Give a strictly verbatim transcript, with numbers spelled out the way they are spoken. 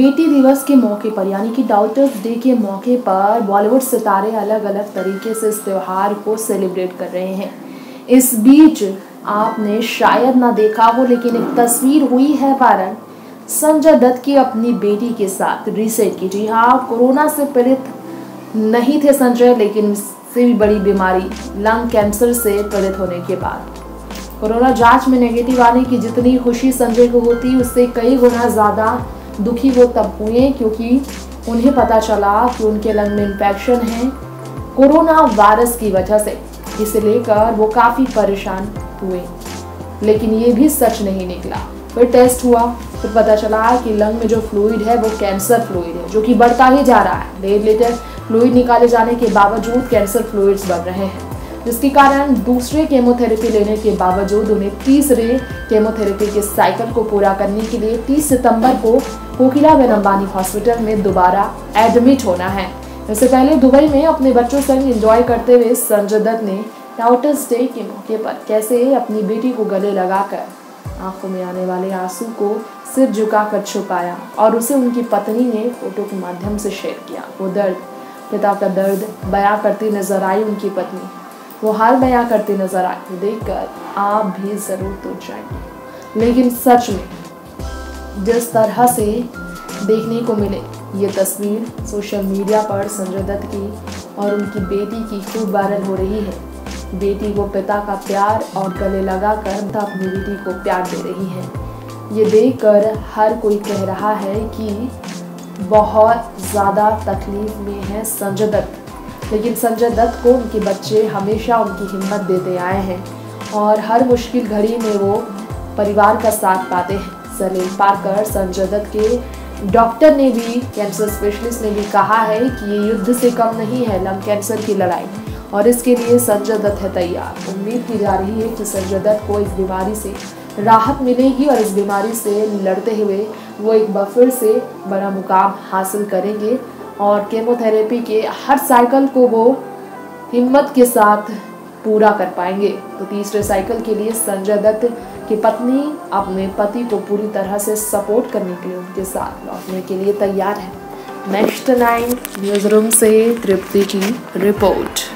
बेटी दिवस के मौके पर यानी कि डॉटर्स डे के मौके पर बॉलीवुड सितारे अलग अलग तरीके से इस त्योहार को सेलिब्रेट कर रहे हैं। इस बीच आपने शायद ना देखा हो, लेकिन एक तस्वीर हुई है वायरल संजय दत्त की अपनी बेटी के साथ रिसेट की। जी हाँ, कोरोना से पीड़ित नहीं थे संजय, लेकिन इससे भी बड़ी बीमारी लंग कैंसर से पीड़ित होने के बाद कोरोना जांच में नेगेटिव आने की जितनी खुशी संजय को होती, उससे कई गुना ज्यादा दुखी वो तब हुए क्योंकि उन्हें पता चला कि उनके लंग में इन्फेक्शन है कोरोना वायरस की वजह से। इसे लेकर वो काफी परेशान हुए, लेकिन ये भी सच नहीं निकला। फिर टेस्ट हुआ, फिर पता चला कि लंग में जो फ्लूइड है वो कैंसर फ्लूइड है, जो कि बढ़ता ही जा रहा है। डेढ़ लीटर फ्लूइड निकाले जाने के बावजूद कैंसर फ्लूइड्स बढ़ रहे हैं, जिसके कारण दूसरे केमोथेरेपी लेने के बावजूद उन्हें तीसरे केमोथेरेपी के साइकिल को पूरा करने के लिए तीस सितंबर को कोकिलाबेन अंबानी हॉस्पिटल में दोबारा एडमिट होना है। इससे पहले दुबई में अपने बच्चों संग एंजॉय करते हुए संजय दत्त ने डॉटर्स डे के मौके पर कैसे अपनी बेटी को गले लगाकर आंखों में आने वाले आंसू को सिर झुकाकर छुपाया और उसे उनकी पत्नी ने फोटो के माध्यम से शेयर किया। वो दर्द, पिता का दर्द बयां करती नजर आई उनकी पत्नी, वो हाल बयां करती नजर आई। देखकर आप भी जरूर टूट जाएंगे। लेकिन सच में जिस तरह से देखने को मिले ये तस्वीर सोशल मीडिया पर संजय दत्त की और उनकी बेटी की खूब वायरल हो रही है। बेटी को पिता का प्यार और गले लगाकर पिता अपनी बेटी को प्यार दे रही है। ये देखकर हर कोई कह रहा है कि बहुत ज़्यादा तकलीफ में है संजय दत्त, लेकिन संजय दत्त को उनके बच्चे हमेशा उनकी हिम्मत देते आए हैं और हर मुश्किल घड़ी में वो परिवार का साथ पाते हैं। सलीम पारकर, संजय दत्त के डॉक्टर ने भी, कैंसर स्पेशलिस्ट ने भी कहा है कि ये युद्ध से कम नहीं है लंग कैंसर की लड़ाई, और इसके लिए संजय दत्त है तैयार। उम्मीद की जा रही है कि संजय दत्त को इस बीमारी से राहत मिलेगी और इस बीमारी से लड़ते हुए वो एक बार फिर से बड़ा मुकाम हासिल करेंगे और केमोथेरेपी के हर साइकिल को वो हिम्मत के साथ पूरा कर पाएंगे। तो तीसरे साइकिल के लिए संजय दत्त की पत्नी अपने पति को पूरी तरह से सपोर्ट करने के लिए उनके साथ लौटने के लिए तैयार है। नेक्स्ट नाइन न्यूज़ रूम से तृप्ति की रिपोर्ट।